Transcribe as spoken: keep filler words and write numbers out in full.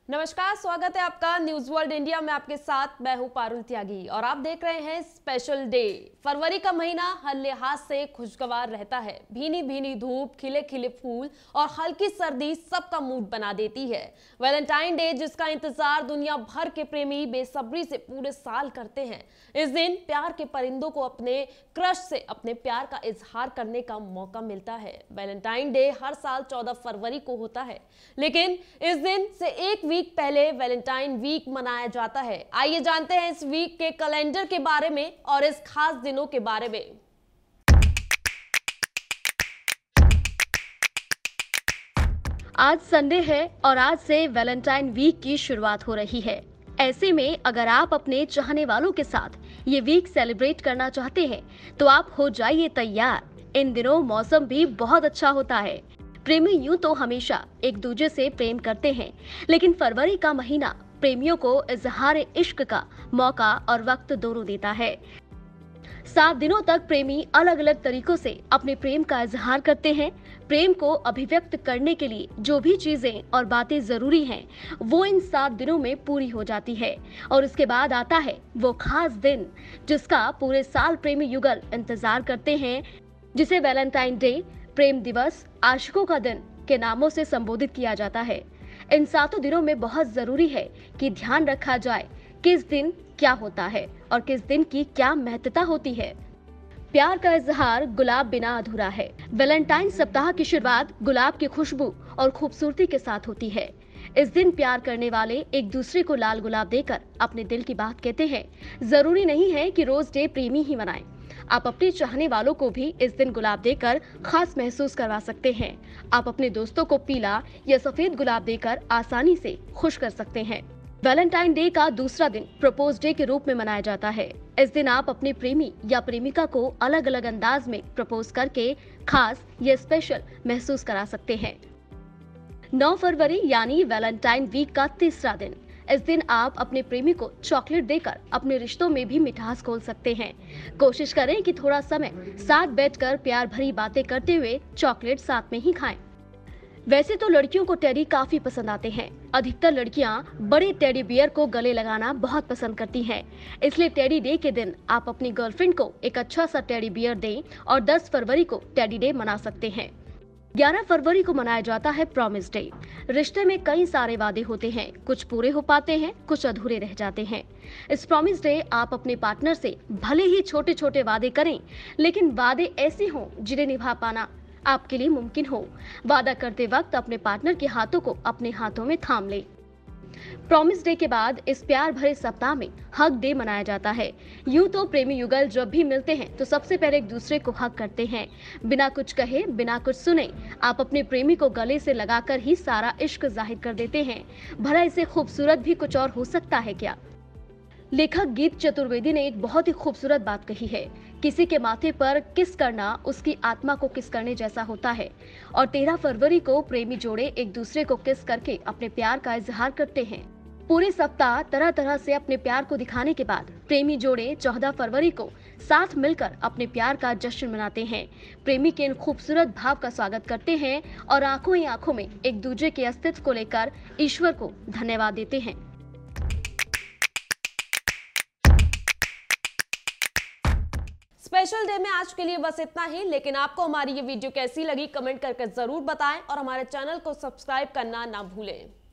नमस्कार, स्वागत है आपका न्यूज वर्ल्ड इंडिया में। आपके साथ मैं हूं पारुल त्यागी और आप देख रहे हैं स्पेशल डे। फरवरी का महीना हर लिहाज से खुशगवार रहता है। भीनी भीनी धूप, खिले खिले फूल और हल्की सर्दी सबका मूड बना देती है। वैलेंटाइन डे, जिसका इंतजार दुनिया भर के प्रेमी बेसब्री से पूरे साल करते हैं। इस दिन प्यार के परिंदों को अपने क्रश से अपने प्यार का इजहार करने का मौका मिलता है। वैलेंटाइन डे हर साल चौदह फरवरी को होता है, लेकिन इस दिन से एक वीक पहले वैलेंटाइन वीक मनाया जाता है। आइए जानते हैं इस वीक के कैलेंडर के बारे में और इस खास दिनों के बारे में। आज संडे है और आज से वैलेंटाइन वीक की शुरुआत हो रही है। ऐसे में अगर आप अपने चाहने वालों के साथ ये वीक सेलिब्रेट करना चाहते हैं तो आप हो जाइए तैयार। इन दिनों मौसम भी बहुत अच्छा होता है। प्रेमी यूं तो हमेशा एक दूसरे से प्रेम करते हैं, लेकिन फरवरी का महीना प्रेमियों को इजहार इश्क का मौका और वक्त दोनों देता है। सात दिनों तक प्रेमी अलग अलग तरीकों से अपने प्रेम का इजहार करते हैं। प्रेम को अभिव्यक्त करने के लिए जो भी चीजें और बातें जरूरी हैं, वो इन सात दिनों में पूरी हो जाती है। और उसके बाद आता है वो खास दिन जिसका पूरे साल प्रेमी युगल इंतजार करते हैं, जिसे वैलेंटाइन डे, प्रेम दिवस, आशिकों का दिन के नामों से संबोधित किया जाता है। इन सातों दिनों में बहुत जरूरी है कि ध्यान रखा जाए किस दिन क्या होता है और किस दिन की क्या महत्वता होती है। प्यार का इजहार गुलाब बिना अधूरा है। वैलेंटाइन सप्ताह की शुरुआत गुलाब की खुशबू और खूबसूरती के साथ होती है। इस दिन प्यार करने वाले एक दूसरे को लाल गुलाब देकर अपने दिल की बात कहते हैं। जरूरी नहीं है कि रोज डे प्रेमी ही मनाएं। आप अपने चाहने वालों को भी इस दिन गुलाब देकर खास महसूस करवा सकते हैं। आप अपने दोस्तों को पीला या सफेद गुलाब देकर आसानी से खुश कर सकते हैं। वैलेंटाइन डे का दूसरा दिन प्रपोज डे के रूप में मनाया जाता है। इस दिन आप अपने प्रेमी या प्रेमिका को अलग अलग अंदाज में प्रपोज करके खास या स्पेशल महसूस करा सकते हैं। नौ फरवरी यानी वैलेंटाइन वीक का तीसरा दिन। इस दिन आप अपने प्रेमी को चॉकलेट देकर अपने रिश्तों में भी मिठास घोल सकते हैं। कोशिश करें कि थोड़ा समय साथ बैठकर प्यार भरी बातें करते हुए चॉकलेट साथ में ही खाएं। वैसे तो लड़कियों को टेडी काफी पसंद आते हैं। अधिकतर लड़कियां बड़े टेडी बियर को गले लगाना बहुत पसंद करती हैं। इसलिए टेडी डे के दिन आप अपनी गर्लफ्रेंड को एक अच्छा सा टेडी बियर दें और दस फरवरी को टेडी डे मना सकते हैं। ग्यारह फरवरी को मनाया जाता है प्रॉमिस डे। रिश्ते में कई सारे वादे होते हैं, कुछ पूरे हो पाते हैं, कुछ अधूरे रह जाते हैं। इस प्रॉमिस डे आप अपने पार्टनर से भले ही छोटे छोटे वादे करें, लेकिन वादे ऐसे हों जिन्हें निभा पाना आपके लिए मुमकिन हो। वादा करते वक्त अपने पार्टनर के हाथों को अपने हाथों में थाम ले। प्रॉमिस डे के बाद इस प्यार भरे सप्ताह में हग डे मनाया जाता है। यूं तो प्रेमी युगल जब भी मिलते हैं तो सबसे पहले एक दूसरे को हग करते हैं। बिना कुछ कहे, बिना कुछ सुने आप अपने प्रेमी को गले से लगाकर ही सारा इश्क जाहिर कर देते हैं। भला इसे खूबसूरत भी कुछ और हो सकता है क्या? लेखक गीत चतुर्वेदी ने एक बहुत ही खूबसूरत बात कही है। किसी के माथे पर किस करना उसकी आत्मा को किस करने जैसा होता है। और तेरह फरवरी को प्रेमी जोड़े एक दूसरे को किस करके अपने प्यार का इजहार करते हैं। पूरे सप्ताह तरह तरह से अपने प्यार को दिखाने के बाद प्रेमी जोड़े चौदह फरवरी को साथ मिलकर अपने प्यार का जश्न मनाते हैं। प्रेमी के इन खूबसूरत भाव का स्वागत करते हैं और आंखों ही आंखों में एक दूसरे के अस्तित्व को लेकर ईश्वर को धन्यवाद देते हैं। स्पेशल डे में आज के लिए बस इतना ही, लेकिन आपको हमारी ये वीडियो कैसी लगी कमेंट करके जरूर बताएं और हमारे चैनल को सब्सक्राइब करना ना भूलें।